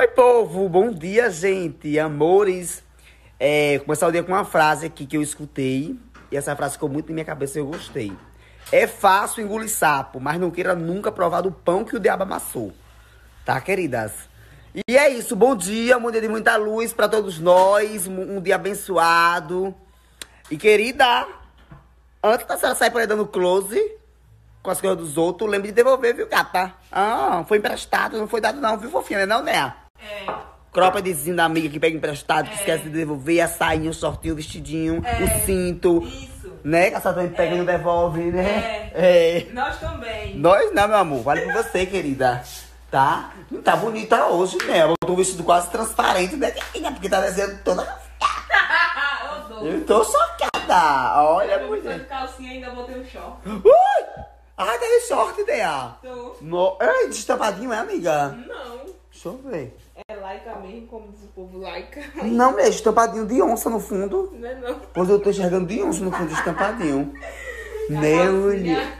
Oi, povo! Bom dia, gente! Amores! Começar o dia com uma frase aqui que eu escutei. E essa frase ficou muito na minha cabeça e eu gostei. É fácil engolir sapo, mas não queira nunca provar do pão que o diabo amassou. Tá, queridas? E é isso. Bom dia de muita luz pra todos nós. Um dia abençoado. E, querida, antes da senhora sair por aí dando close com as coisas dos outros, lembre de devolver, viu, gata? Ah, foi emprestado, não foi dado não, viu, fofinha, não, né? Croppedzinho da amiga que pega emprestado, que esquece de devolver, a sainha, o shortinho, o vestidinho, o cinto. Isso. Né? Que a senhora também pega e não devolve, né? Nós também. Nós não, meu amor. Vale por você, querida. Tá? Não tá bonita hoje, né? Eu tô um vestido quase transparente, né? Porque tá descendo toda... Eu tô chocada. Olha, Eu mulher. de calcinha ainda botei um short. Ui! Ah, tá de short, Dea. Tô. Ei, destampadinho, é, amiga? Não. Deixa eu ver. É laica mesmo, como diz o povo, laica. Não, mulher, estampadinho de onça no fundo. Não é não. Pois eu tô enxergando de onça no fundo, estampadinho. Né, mulher?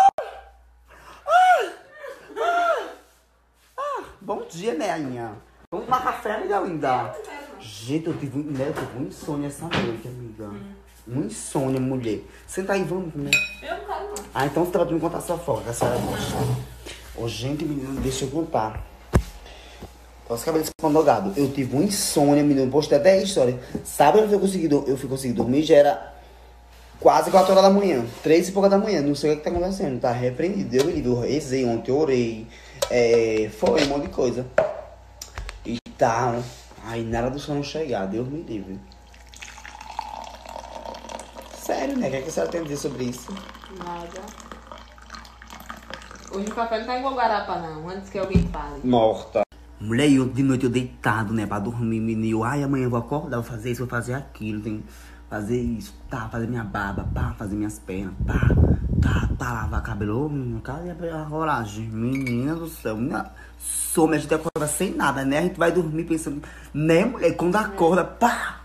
Bom dia, Neinha. Vamos tomar café, amiga linda? Gente, eu tive um insônia essa noite, amiga. Um insônia, mulher. Senta aí, vamos comer. Eu não quero não. Ah, então você vai me contar a sua fofoca, que a senhora gosta. Ô, gente, menino, deixa eu contar. Os cabelos espandogado. Eu tive uma insônia, menino. Postei até a história. Sabe onde eu fui conseguir dormir? Já era quase 4 horas da manhã. 3 e pouca da manhã. Não sei o que tá acontecendo. Tá repreendido. Eu rezei ontem, eu orei. Foi um monte de coisa. E tal. Aí nada do sono chegar. Deus me livre. Sério, né? O que a senhora tem a dizer sobre isso? Nada. Hoje o café não tá igual garapa, não. Antes que alguém fale. Morta. Mulher, eu de noite eu deitado, né, pra dormir, menino. Ai, amanhã eu vou acordar, vou fazer isso, vou fazer aquilo, tenho que fazer isso, tá, fazer minha barba, pá, fazer minhas pernas, pá, tá, lavar cabelo, cadê a coragem? Menina do céu, minha some, a gente acorda sem nada, né, a gente vai dormir pensando, né, mulher, quando acorda, pá,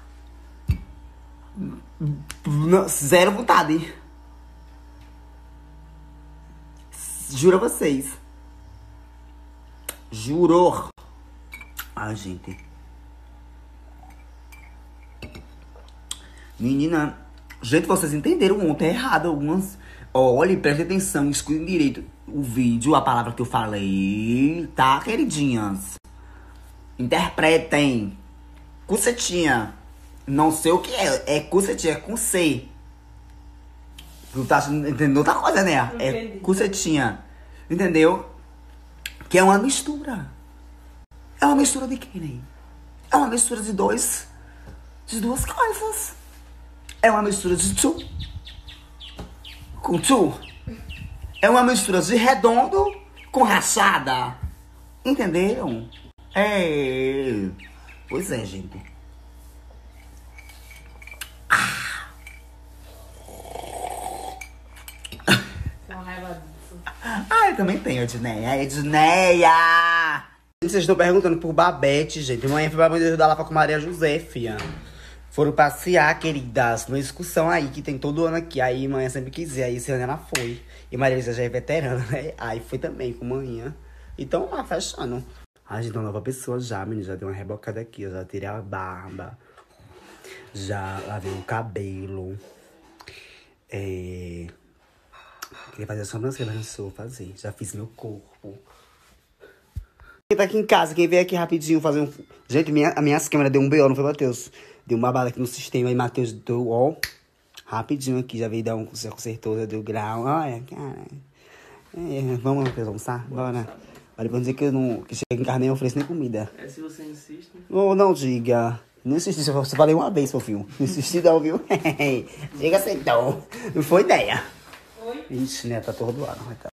zero vontade. Juro a vocês. Juro. Ai, gente. Menina. Gente, vocês entenderam ontem errado algumas. Olha, preste atenção, escutem direito o vídeo, a palavra que eu falei, tá, queridinhas? Interpretem. Cucetinha. Não sei o que é. É cucetinha, é com C. Tu tá entendendo outra coisa, né? É cucetinha. Entendeu? Que é uma mistura. É uma mistura de quê, né? É uma mistura de duas coisas. É uma mistura de tu com tu. É uma mistura de redondo com rachada. Entenderam? Pois é, gente. Tem uma raiva disso. Ah, eu também tenho, Edneia. Edneia! Vocês estão perguntando por Babete, gente. Amanhã foi pra Bandeira da Lapa com Maria José, fia. Foram passear, queridas, numa excursão aí, que tem todo ano aqui. Aí manhã sempre quis ir, aí esse ano ela foi. E Maria José já é veterana, né? Aí foi também com manhã. Então, lá, fechando. A gente é uma nova pessoa já, menina. Já deu uma rebocada aqui. Eu já tirei a barba. Já lavei o cabelo. Queria fazer a sobrancelha, mas não sou fazer. Já fiz meu corpo. Quem tá aqui em casa, quem veio aqui rapidinho fazer um... Gente, a minha câmera deu um BO, não foi, Matheus? Deu uma bala aqui no sistema, aí Matheus deu, ó, rapidinho aqui, já veio dar um... Já consertou, já deu grau, olha, cara. Vamos, Matheus, almoçar? Bora. Olha, pra dizer que eu não... Que chega em casa nem ofereço nem comida. Se você insiste. Ou não diga. Não insisti, você falei uma vez, fofinho. Não insisti não, viu? Diga assim, então. Não foi ideia. Oi? Ixi, né, tá atordoado.